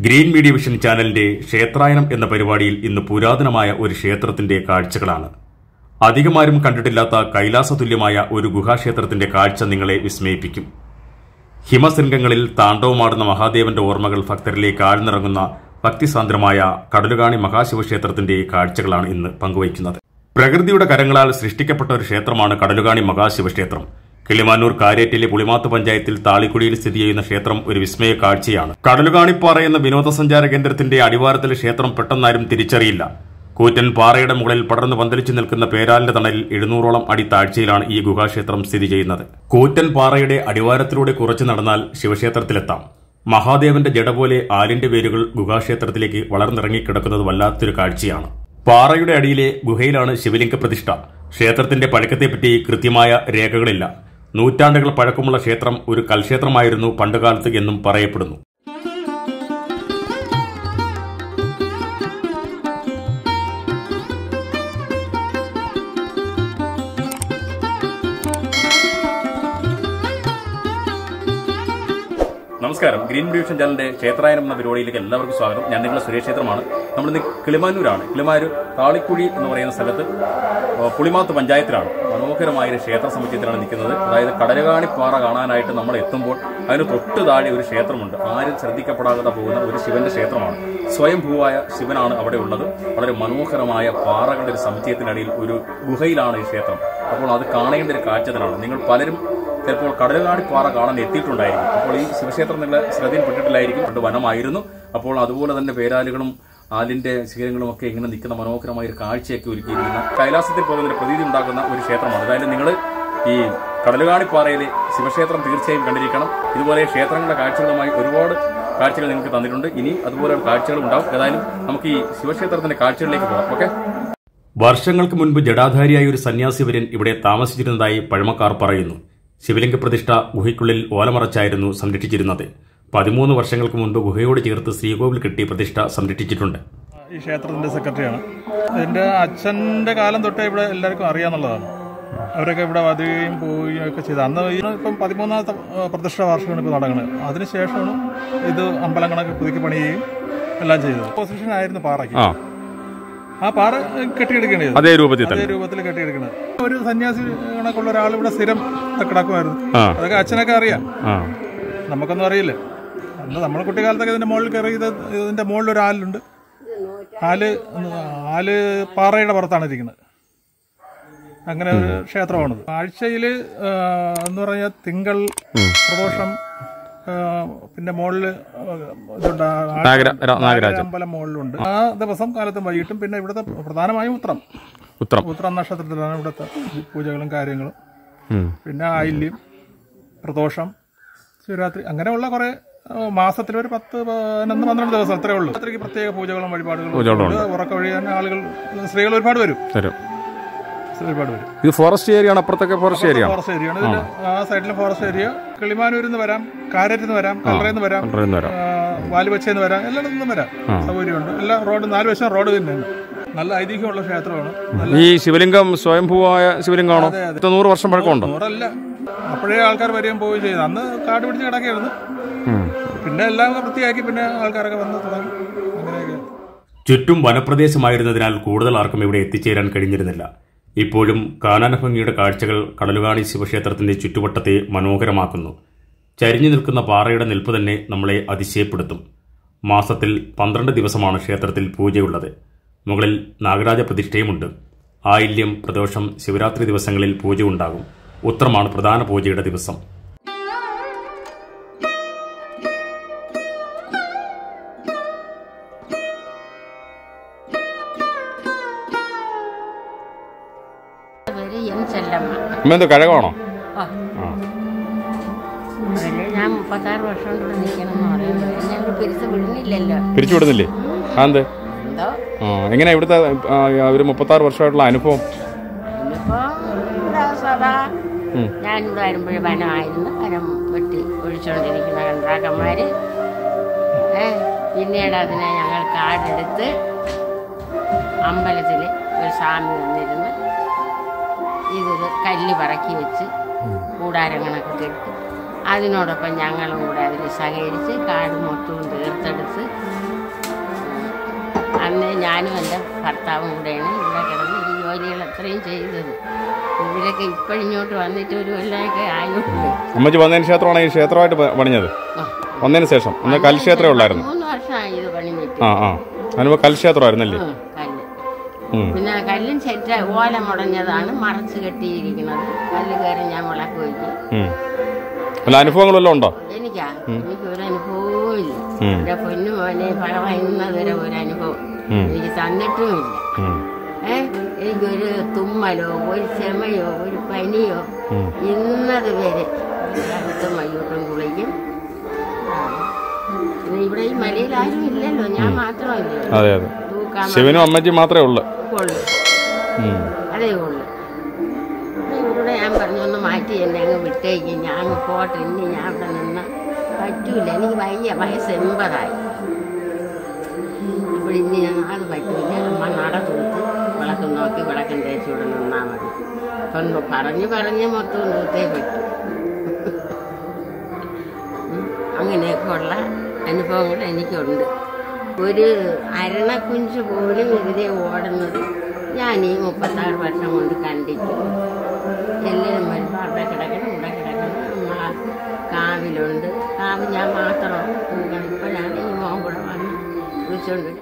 Green media vision ചാനലിന്റെ ക്ഷേത്രായനം എന്ന പരിപാടിയിൽ ഇന്ന് പുരാതനമായ ഒരു ക്ഷേത്രത്തിന്റെ കാഴ്ചകളാണ്. അധികമാരും കണ്ടിട്ടില്ലാത്ത കൈലാസതുല്യമായ ഒരു ഗുഹാക്ഷേത്രത്തിന്റെ കാഴ്ച നിങ്ങളെ വിസ്മയിപ്പിക്കും. ഹിമശൃംഗങ്ങളിൽ താണ്ഡവമാടുന്ന മഹാദേവന്റെ ഓർമ്മകൾ ഭക്തരിലേക്ക് ആഴ്ന്നിറങ്ങുന്ന ഭക്തിസാന്ദ്രമായ കടലുകാണി മഹാശിവക്ഷേത്രത്തിന്റെ കാഴ്ചകളാണ് ഇന്ന് പങ്കുവയ്ക്കുന്നത്. പ്രകൃതിയുടെ കരങ്ങളാൽ സൃഷ്ടിക്കപ്പെട്ട ഒരു ക്ഷേത്രമാണ് കടലുകാണി മഹാശിവക്ഷേത്രം. കിളിമാനൂർ കാരേറ്റിലെ പുളിമാത്ത് പഞ്ചായത്തിൽ താളിക്കുടിയിൽ സ്ഥിതി ചെയ്യുന്ന ക്ഷേത്രം ഒരു വിസ്മയ കാഴ്ചയാണ്. കടലുകാണിപ്പാറ എന്ന വിനോദസഞ്ചാര കേന്ദ്രത്തിന്റെ അടിവാരത്തിലെ ക്ഷേത്രം പെട്ടെന്നാരും തിരിച്ചറിയില്ല. കൂറ്റൻ പാറയുടെ മുകളിൽ പടർന്നു പന്തലിച്ചു നിൽക്കുന്ന പേരാലിന്റെ തണലിൽ 700ഓളം അടി താഴ്ചയിലാണ് ഈ ഗുഹാക്ഷേത്രം സ്ഥിതി ചെയ്യുന്നത്. കൂറ്റൻ പാറയുടെ അടിവാരത്തിലൂടെ കുറച്ചു നടന്നാൽ ശിവക്ഷേത്രത്തിലെത്താം. മഹാദേവന്റെ ജട പോലെ ആലിന്റെ വേരുകൾ ഗുഹാക്ഷേത്രത്തിലേക്ക് വളർന്നിറങ്ങിക്കിടക്കുന്നത് വല്ലാത്തൊരു കാഴ്ചയാണ്. പാറയുടെ അടിയിലെ ഗുഹയിലാണ് ശിവലിംഗ പ്രതിഷ്ഠ. ക്ഷേത്രത്തിന്റെ പഴക്കത്തെപ്പറ്റി കൃത്യമായ രേഖകളില്ല. നൂറ്റാണ്ടുകൾ പഴക്കമുള്ള ക്ഷേത്രം ഒരു കൽക്ഷേത്രമായിരുന്നു പണ്ടുകാലത്ത് എന്നും പറയപ്പെടുന്നു. നമസ്കാരം. ഗ്രീൻ മീഡിയ വിഷൻ ചാനലിന്റെ ക്ഷേത്രായനം എന്ന പരിപാടിയിലേക്ക് എല്ലാവർക്കും സ്വാഗതം. ഞാൻ നിങ്ങളുടെ സുരേഷ് ക്ഷേത്രമാണ്. നമ്മളിന്ന് കിളിമാനൂരാണ്. കിളിമാനൂർ താളിക്കുഴി എന്ന് പറയുന്ന സ്ഥലത്ത് പുളിമാത്ത് പഞ്ചായത്തിലാണ്. മനോഹരമായ ഒരു ക്ഷേത്ര സമുച്ചയത്തിലാണ് നിൽക്കുന്നത്. അതായത് കടലുകാണിപ്പാറ കാണാനായിട്ട് നമ്മൾ എത്തുമ്പോൾ അതിന് തൊട്ട് താഴെ ഒരു ക്ഷേത്രമുണ്ട്. ആരും ശ്രദ്ധിക്കപ്പെടാതെ പോകുന്ന ഒരു ശിവന്റെ ക്ഷേത്രമാണ്. സ്വയംഭൂവായ ശിവനാണ് അവിടെ ഉള്ളത്. വളരെ മനോഹരമായ പാറകളുടെ ഒരു സമുച്ചയത്തിനടിയിൽ ഒരു ഗുഹയിലാണ് ഈ ക്ഷേത്രം. അപ്പോൾ അത് കാണേണ്ട ഒരു കാഴ്ച തന്നെയാണ്. നിങ്ങൾ പലരും ചിലപ്പോൾ കടലുകാണിപ്പാറ കാണാൻ എത്തിയിട്ടുണ്ടായിരിക്കും. അപ്പോൾ ഈ ശിവക്ഷേത്രം നിങ്ങളുടെ ശ്രദ്ധയിൽപ്പെട്ടിട്ടില്ലായിരിക്കും. പണ്ട് വനമായിരുന്നു. അപ്പോൾ അതുപോലെ തന്നെ പേരാലുകളും ആലിന്റെ ശിഖരങ്ങളും ഒക്കെ ഇങ്ങനെ നിൽക്കുന്ന മനോഹരമായ ഒരു കാഴ്ചയൊക്കെ ഒരുക്കിയിരിക്കുന്ന കൈലാസത്തിൽ പോകുന്നതിന് പ്രതീതി ഉണ്ടാക്കുന്ന ഒരു ക്ഷേത്രമാണ്. അതായത് നിങ്ങൾ ഈ കടലുകാണിപ്പാറയിലെ ശിവക്ഷേത്രം തീർച്ചയായും കണ്ടിരിക്കണം. ഇതുപോലെ ക്ഷേത്രങ്ങളുടെ കാഴ്ചകളുമായി ഒരുപാട് കാഴ്ചകൾ നിങ്ങൾക്ക് തന്നിട്ടുണ്ട്. ഇനി അതുപോലെ കാഴ്ചകളും ഉണ്ടാവും. ഏതായാലും നമുക്ക് ഈ ശിവക്ഷേത്രത്തിന്റെ കാഴ്ചകളിലേക്ക് പോകാം. ഓക്കെ. വർഷങ്ങൾക്ക് മുൻപ് ജടാധാരിയായ ഒരു സന്യാസിവര്യൻ ഇവിടെ താമസിച്ചിരുന്നതായി പഴമക്കാർ പറയുന്നു. ശിവലിംഗ പ്രതിഷ്ഠ ഗുഹയ്ക്കുള്ളിൽ ഓലമറച്ചായിരുന്നു സംരക്ഷിച്ചിരുന്നത്. 13 വർഷങ്ങൾക്ക് മുൻപ് ഗുഹയോട് ചേർത്ത് ശ്രീകോവിൽ കെട്ടി പ്രതിഷ്ഠ സംരക്ഷിച്ചിട്ടുണ്ട്. ഈ ക്ഷേത്രത്തിന്റെ സെക്രട്ടറിയാണ്. എന്റെ അച്ഛന്റെ കാലം തൊട്ടേ ഇവിടെ എല്ലാവർക്കും അറിയാന്നുള്ളതാണ്. അവരൊക്കെ ഇവിടെ വരികയും പോവുകയും ഒക്കെ ചെയ്ത് അന്ന് ഇപ്പം 13ാമത്തെ പ്രതിഷ്ഠ വാർഷികമാണ് ഇപ്പോൾ നടക്കുന്നത്. അതിനുശേഷമാണ് ഇത് അമ്പലങ്ങളൊക്കെ പുതുക്കി പണിയുകയും എല്ലാം ചെയ്തത്. പൊസിഷൻ ആയിരുന്നു പാറയ്ക്ക്. ആ പാറ കെട്ടിയെടുക്കേണ്ടത് അതേ രൂപത്തിൽ കെട്ടിയെടുക്കുന്നത്. ഒരു സന്യാസി കണക്കുള്ള ഒരാൾ ഇവിടെ സ്ഥിരം കിടക്കുമായിരുന്നു. അതൊക്കെ അച്ഛനൊക്കെ അറിയാം, നമുക്കൊന്നും അറിയില്ല. അന്ന് നമ്മുടെ കുട്ടിക്കാലത്തൊക്കെ ഇതിന്റെ മുകളിൽ കയറി ഇതിന്റെ മുകളിൽ ഒരു ആലുണ്ട്. ആല് പാറയുടെ പുറത്താണ് ഇരിക്കുന്നത്. അങ്ങനെ ഒരു ക്ഷേത്രമാണിത്. ആഴ്ചയിൽ എന്ന് പറഞ്ഞാൽ തിങ്കൾ പ്രദോഷം, പിന്നെ മുകളില് ഇതുണ്ട്, അമ്പലം മുകളിലുണ്ട്. ആ ദിവസം കാലത്തും വൈകിട്ടും. പിന്നെ ഇവിടുത്തെ പ്രധാനമായും ഉത്രം നക്ഷത്രത്തിലാണ് ഇവിടുത്തെ പൂജകളും കാര്യങ്ങളും. പിന്നെ ആയില്യം, പ്രദോഷം, ശിവരാത്രി, അങ്ങനെയുള്ള കുറെ മാസത്തിൽ ഒരു 10-12 ദിവസം അത്രേ ഉള്ളൂ. അത്രയ്ക്ക് പ്രത്യേക പൂജകളും വഴിപാടുകളും. ഉറക്ക വഴിയാൻ ആളുകൾ, സ്ത്രീകൾ ഒരുപാട് വരും. ഇത് ഫോറസ്റ്റ് ഏരിയ ആണ്. അപ്പുറത്തൊക്കെ ഫോറസ്റ്റ് ഏരിയ ആണ്. ഇതിന്റെ ആ സൈഡിലും ഫോറസ്റ്റ് ഏരിയ. കിളിമാനൂരിൽ നിന്ന് വരാം, കാരറ്റിൽ നിന്ന് വരാം, കല്ലറയിൽ നിന്ന് വരാം, വാലുവച്ചയിൽ നിന്ന് വരാം, എല്ലായിടത്തും നിന്നും വരാം. സൗകര്യമുണ്ട്. എല്ലാ റോഡ് 4 വശം റോഡ് തന്നെയാണ്. നല്ല ഐതിഹ്യമുള്ള ക്ഷേത്രമാണ്. ഈ ശിവലിംഗം സ്വയംഭൂവായ ശിവലിംഗമാണോ? 100 വർഷം പഴക്കമുണ്ടോ? 100 അപ്പോഴേ ആൾക്കാർ വരികയും പോവുകയും ചെയ്തു. അന്ന് കാട് പിടിച്ച് കിടക്കായിരുന്നു. പിന്നെ എല്ലാം വൃത്തിയാക്കി പിന്നെ ആൾക്കാരൊക്കെ വന്ന് തുടങ്ങി. അങ്ങനെയൊക്കെ. ചുറ്റും വനപ്രദേശമായിരുന്നതിനാൽ കൂടുതൽ ആർക്കും ഇവിടെ എത്തിച്ചേരാൻ കഴിഞ്ഞിരുന്നില്ല. ഇപ്പോഴും കാനനഭംഗിയുടെ കാഴ്ചകൾ കടലുകാണി ശിവക്ഷേത്രത്തിന്റെ ചുറ്റുവട്ടത്തെ മനോഹരമാക്കുന്നു. ചരിഞ്ഞു നിൽക്കുന്ന പാറയുടെ നിൽപ്പ് തന്നെ നമ്മളെ അതിശയപ്പെടുത്തും. മാസത്തിൽ 12 ദിവസമാണ് ക്ഷേത്രത്തിൽ പൂജയുള്ളത്. മുകളിൽ നാഗരാജ പ്രതിഷ്ഠയുമുണ്ട്. ആയില്യം, പ്രദോഷം, ശിവരാത്രി ദിവസങ്ങളിൽ പൂജ ഉണ്ടാകും. ഉത്രമാണ് പ്രധാന പൂജയുടെ ദിവസം. കഴകമാണോ? ഞാൻ 36 വർഷം കൊണ്ട് നിൽക്കണം. പിരിച്ചു വിടുന്നില്ലേ? എങ്ങനെ ഇവിടുത്തെ ഒരു 36 വർഷമായിട്ടുള്ള അനുഭവം? ഞാനിവിടെ വരുമ്പോഴേ വനമായിരുന്നു. വനം വെട്ടി ഒഴിച്ചുകൊണ്ടിരിക്കുന്ന കണ്ടാക്കന്മാര്. പിന്നീട് അതിനെ ഞങ്ങൾ കാടെടുത്ത് അമ്പലത്തിൽ ഒരു സ്വാമി വന്നിരുന്ന് ഇതൊരു കല്ല് പറക്കി വെച്ച് കൂടാരങ്ങളൊക്കെ കെട്ടി അതിനോടൊപ്പം ഞങ്ങളും കൂടെ അതിൽ സഹകരിച്ച് കാട് മൊത്തവും തീർത്തെടുത്ത് അന്ന് ഞാനും എൻ്റെ ഭർത്താവും കൂടെയാണ് ഇവിടെ കിടന്ന് ഈ ജോലികൾ അത്രയും ചെയ്തത്. ഇവരൊക്കെ ഇപ്പോഴിങ്ങോട്ട് വന്നിട്ട് ഒരു കൊല്ലമൊക്കെ ആയിട്ടുണ്ട്. അമ്മച്ചി വന്നതിന് ശേഷമാണ് ഈ ക്ഷേത്രമായിട്ട് പണിഞ്ഞത്? വന്നതിന് ശേഷം അന്ന് കൽക്ഷേത്രമേ ഉള്ളായിരുന്നു. 3 വർഷമായി ഇത് പണിഞ്ഞിട്ട്. അതിനുമ്പോ കൽക്ഷേത്രമായിരുന്നല്ലേ? കല്ല് പിന്നെ കല്ലും ചെറ്റ ഓല മുടഞ്ഞതാണ് മറച്ച് കെട്ടിയിരിക്കുന്നത്. കല്ല് കയറി ഞാൻ വിളക്ക് വയ്ക്കും. അനുഭവങ്ങളെല്ലാം ഉണ്ടോ? എനിക്കൊരു അനുഭവവും ഇല്ല. എന്റെ പൊന്നു മോനെ ഭഗവാൻ ഇന്നതുവരെ ഒരു അനുഭവം എനിക്ക് തന്നിട്ടുമില്ല. എനിക്കൊരു തുമ്മലോ ഒരു ചെമയോ ഒരു പനിയോ ഇന്നത് വരെ അടുത്തും വൈകിട്ടും കുളിക്കും. ഇവിടെ ഈ മലയിൽ ആരും ഇല്ലല്ലോ, ഞാൻ മാത്രമല്ലേ. ശിവനും അമ്മച്ചി മാത്രമേ ഉള്ളൂ. അതേ ഉള്ളു. ഇവരോട് ഞാൻ പറഞ്ഞു ഒന്ന് മാറ്റി എന്നെ അങ്ങ് വിട്ടേക്ക്, ഞാൻ അങ്ങ് പോട്ടെ, ഇനി ഞാൻ അവിടെ നിന്ന് പറ്റൂല, എനിക്ക് വയസ്സ് 80ആയി. ഇവിടെ ഇനി അത് പറ്റൂല, അമ്മ നട തൂത്ത് വിളക്കം നോക്കി വിളക്കം തേച്ചിവിടെ നിന്നാൽ മതി. അപ്പം പറഞ്ഞ് മൊത്തം തൂത്തേ പറ്റൂ. അങ്ങനെയൊക്കെ ഉള്ള അനുഭവങ്ങൾ എനിക്കുണ്ട്. ഒരു അരണക്കുഞ്ച് പോലും ഇതിലെ ഓടുന്നത് ഞാൻ ഈ 36 വർഷം കൊണ്ട് കണ്ടിട്ട്. എല്ലാവരും വരുമ്പോൾ അവിടെ കിടക്കണം ഇവിടെ കിടക്കണം. നമ്മളെ കാവിലുണ്ട്, കാവ് ഞാൻ മാത്രം തൂക്കണം. ഇപ്പോഴാണ് ഈ മോൻ കൂടെ വന്ന് വിളിച്ചുകൊണ്ട്.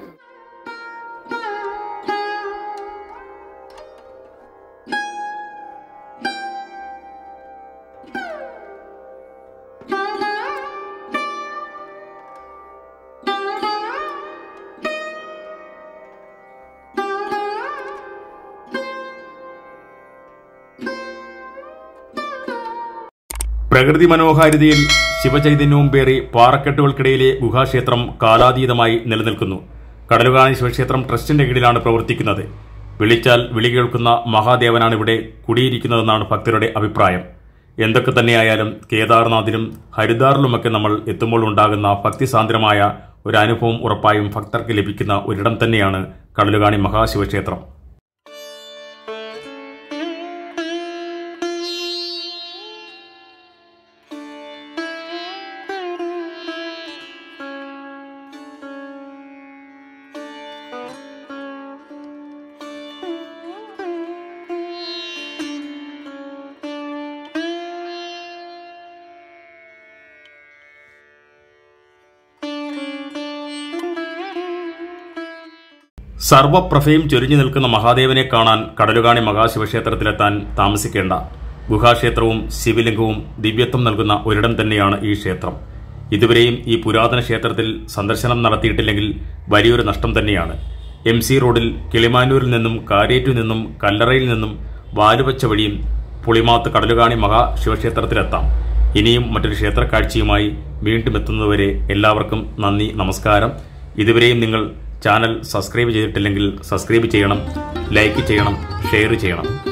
പ്രകൃതി മനോഹാരിതയിൽ ശിവചൈതന്യവും പേറി പാറക്കെട്ടുകൾക്കിടയിലെ ഗുഹാക്ഷേത്രം കാലാതീതമായി നിലനിൽക്കുന്നു. കടലുകാണി ശിവക്ഷേത്രം ട്രസ്റ്റിന്റെ കീഴിലാണ് പ്രവർത്തിക്കുന്നത്. വിളിച്ചാൽ വിളി കേൾക്കുന്ന മഹാദേവനാണ് ഇവിടെ കുടിയിരിക്കുന്നതെന്നാണ് ഭക്തരുടെ അഭിപ്രായം. എന്തൊക്കെ തന്നെയായാലും കേദാർനാഥിലും ഹരിദ്വാറിലുമൊക്കെ നമ്മൾ എത്തുമ്പോൾ ഉണ്ടാകുന്ന ഭക്തിസാന്ദ്രമായ ഒരു അനുഭവം ഉറപ്പായും ഭക്തർക്ക് ലഭിക്കുന്ന ഒരിടം തന്നെയാണ് കടലുകാണി മഹാശിവക്ഷേത്രം. സർവപ്രഭയും ചൊരിഞ്ഞു നിൽക്കുന്ന മഹാദേവനെ കാണാൻ കടലുകാണി മഹാശിവക്ഷേത്രത്തിലെത്താൻ താമസിക്കേണ്ട. ഗുഹാക്ഷേത്രവും ശിവലിംഗവും ദിവ്യത്വം നൽകുന്ന ഒരിടം തന്നെയാണ് ഈ ക്ഷേത്രം. ഇതുവരെയും ഈ പുരാതന ക്ഷേത്രത്തിൽ സന്ദർശനം നടത്തിയിട്ടില്ലെങ്കിൽ വലിയൊരു നഷ്ടം തന്നെയാണ്. MC റോഡിൽ കിളിമാനൂരിൽ നിന്നും കാരേറ്റിൽ നിന്നും കല്ലറയിൽ നിന്നും വാലുവച്ച വഴിയും പുളിമാത്ത് കടലുകാണി മഹാശിവക്ഷേത്രത്തിലെത്താം. ഇനിയും മറ്റൊരു ക്ഷേത്രക്കാഴ്ചയുമായി വീണ്ടും എത്തുന്നതുവരെ എല്ലാവർക്കും നന്ദി, നമസ്കാരം. ഇതുവരെയും നിങ്ങൾ ചാനൽ സബ്സ്ക്രൈബ് ചെയ്തിട്ടില്ലെങ്കിൽ സബ്സ്ക്രൈബ് ചെയ്യണം, ലൈക്ക് ചെയ്യണം, ഷെയർ ചെയ്യണം.